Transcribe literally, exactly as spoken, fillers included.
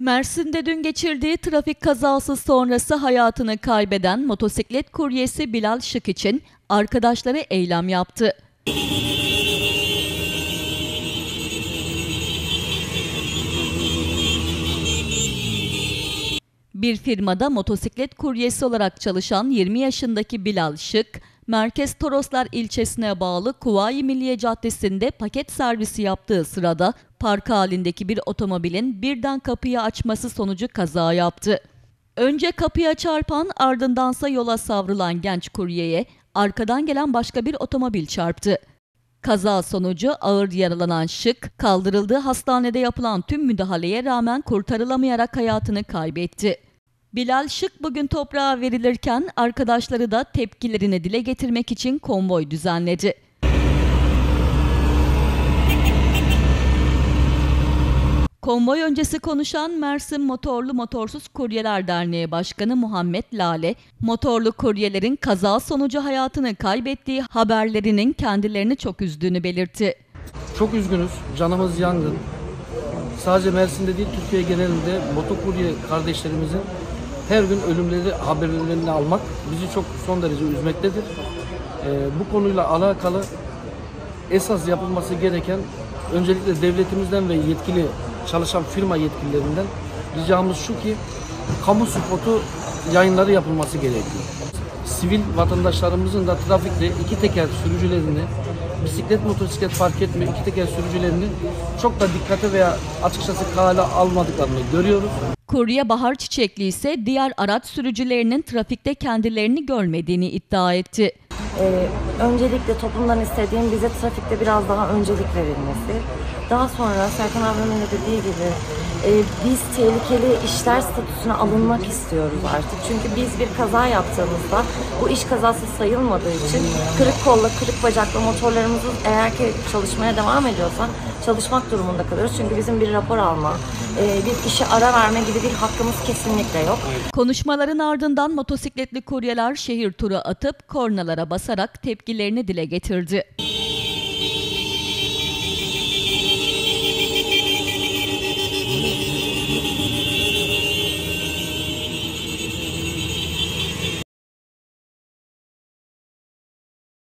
Mersin'de dün geçirdiği trafik kazası sonrası hayatını kaybeden motosiklet kuryesi Bilal Şık için arkadaşları eylem yaptı. Bir firmada motosiklet kuryesi olarak çalışan yirmi yaşındaki Bilal Şık, Merkez Toroslar ilçesine bağlı Kuvayi Milliye Caddesi'nde paket servisi yaptığı sırada park halindeki bir otomobilin birden kapıyı açması sonucu kaza yaptı. Önce kapıya çarpan, ardındansa yola savrulan genç kuryeye arkadan gelen başka bir otomobil çarptı. Kaza sonucu ağır yaralanan Şık, kaldırıldığı hastanede yapılan tüm müdahaleye rağmen kurtarılamayarak hayatını kaybetti. Bilal Şık bugün toprağa verilirken arkadaşları da tepkilerini dile getirmek için konvoy düzenledi. Konvoy öncesi konuşan Mersin Motorlu Motorsuz Kuryeler Derneği Başkanı Muhammed Lale, motorlu kuryelerin kaza sonucu hayatını kaybettiği haberlerinin kendilerini çok üzdüğünü belirtti. Çok üzgünüz, canımız yangın. Sadece Mersin'de değil, Türkiye genelinde motokurye kardeşlerimizin her gün ölümleri haberlerini almak bizi çok son derece üzmektedir. Ee, bu konuyla alakalı esas yapılması gereken öncelikle devletimizden ve yetkili çalışan firma yetkililerinden ricamız şu ki kamu spotu yayınları yapılması gerekiyor. Sivil vatandaşlarımızın da trafikte iki teker sürücülerini, bisiklet, motosiklet fark etmiyor, iki teker sürücülerini çok da dikkate veya açıkçası kale almadıklarını görüyoruz. Kurye Bahar Çiçekli ise diğer araç sürücülerinin trafikte kendilerini görmediğini iddia etti. Ee, öncelikle toplumdan istediğim bize trafikte biraz daha öncelik verilmesi. Daha sonra Serkan abimin de dediği gibi e, biz tehlikeli işler statüsüne alınmak istiyoruz artık. Çünkü biz bir kaza yaptığımızda bu iş kazası sayılmadığı için kırık kolla, kırık bacakla motorlarımızın eğer ki çalışmaya devam ediyorsa çalışmak durumunda kalıyoruz. Çünkü bizim bir rapor alma, e, bir işe ara verme gibi bir hakkımız kesinlikle yok. Konuşmaların ardından motosikletli kuryeler şehir turu atıp kornalara basarak tepkilerini dile getirdi.